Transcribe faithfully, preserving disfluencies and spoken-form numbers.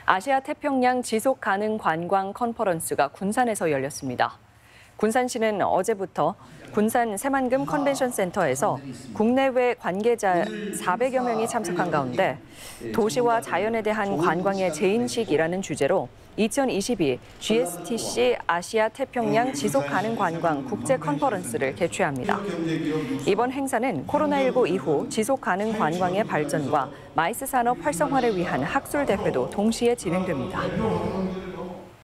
아시아 태평양 지속 가능 관광 컨퍼런스가 군산에서 열렸습니다. 군산시는 어제부터 군산 새만금 컨벤션 센터에서 국내외 관계자 사백여 명이 참석한 가운데 도시와 자연에 대한 관광의 재인식이라는 주제로 이천이십이 지에스티씨 아시아 태평양 지속 가능 관광 국제 컨퍼런스를 개최합니다. 이번 행사는 코로나십구 이후 지속 가능 관광의 발전과 마이스 산업 활성화를 위한 학술 대회도 동시에 진행됩니다.